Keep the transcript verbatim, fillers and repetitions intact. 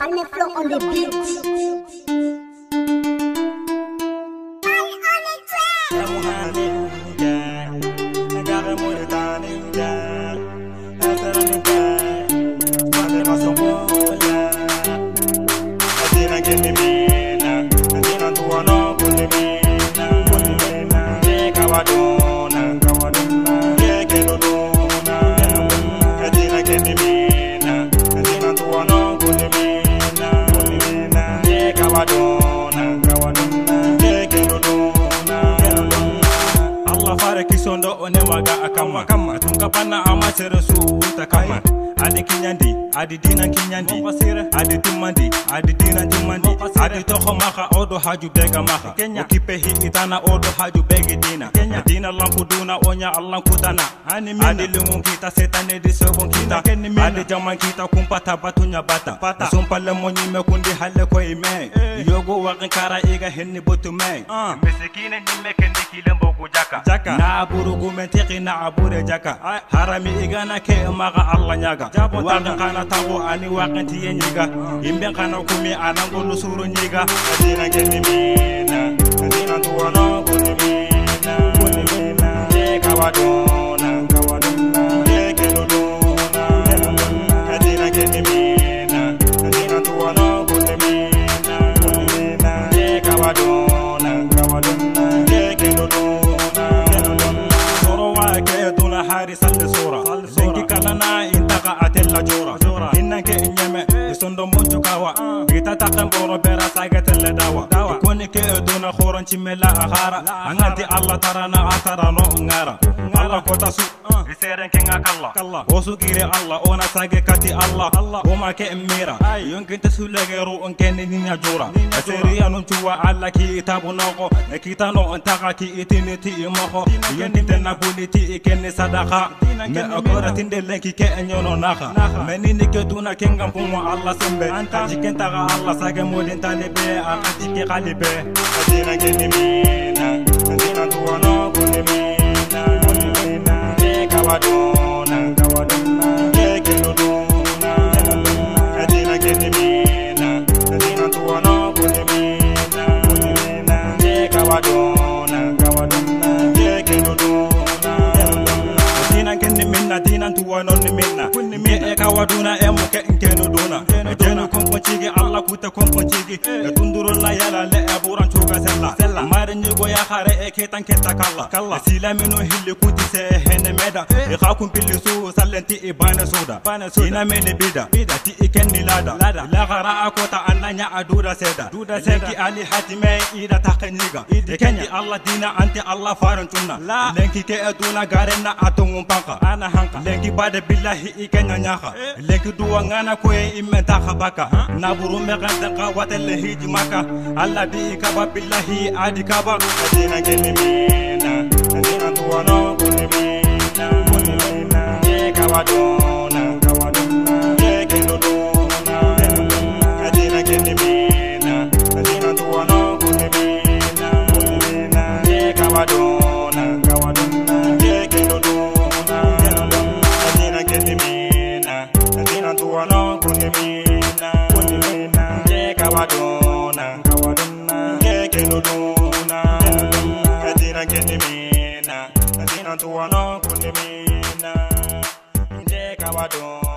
Alme flow on the beat. Kisondo one maga akama kama tunga pana amatere su takama adi kinyandi adi dina kinyandi adi timandi adi dina timandi adi toho maka odo haju bega maka okipe hi itana odo haju bega dina dina lampu duna onya allan kutana adi lungun kita setane di sogon kita adi jaman kita kumpata batunya bata sumpale monyi me kundi halle ko ime yogo wakin kara iga henni botu me mesekine ni mekende kilembo jaka na burugu mentiki na abure jaka harami igana ke maga Allah nyaga waga kana tago ani wakanti yenyiga imbe kana kumi anangulu suru nyiga adina geni mina adina tuwana kuni mina kuni mina ye kawadona kawadona ye kelodona adina geni mina adina tuwana kuni mina kuni mina ye kawadona kawadona ye kelodona hari salle sura senki kalana intaka atella jora innanke inyame isondo monjo kawa ita takam boro bera sagatelle dawa koni ke dona khoron chimela akhara anganti Allah tarana atara no ngara Allah kota su iseren ke ngakalla osu gire Allah ona sage kati Allah oma ke mira yonkin tasulage ru onken ninya jora aseri anun tuwa Allah ki tabu noko kitano antaka ki itiniti imoko yendite na buliti ikenne sadaka me akora tinde lenki ke enyono naka menini ke tuna kengam pumo Allah sembe antaji kenta Allah sage modin talibe akati ke khalibe adina geni mina adina tuwana kuni mina kuni mina ye kawadona kawadona ye kelodona adina geni mina adina tuwana kuni mina kuni mina ye kawadona kawadona ye kelodona minna dinan tuwa non minna mi e kawaduna e mo ke nkeno duna jeno kompo chigi Allah kuta kompo chigi e tunduro la yala le e buran chuga sella mare nyugo ya khare e ketan ketta kalla sila mino hilli kuti se hene meda e khakum billi su sallenti e bana soda ina mele bida ti e kenni lada la khara akota annanya adura seda lenki ali hatime ida takaniga e kenni Allah dina anti Allah faran tunna lenki ke aduna garena atungum panka ana hanka lenki bade billahi ikenya nyaka lenki duwa ngana ko e imenta khabaka naburu me ganda qawatelle hiji maka alla di kaba billahi adi kaba adina geni mina adina duwa no kuni mina kuni mina ye kawadona kawadona ye kelodona adina geni mina adina duwa no kuni mina kuni mina ye kawadona kawadona ye kelodona adina tuwana kuni mina kuni mina ye kawadona kawadona ye kelodona adina geni mina adina tuwana kuni mina ye kawadona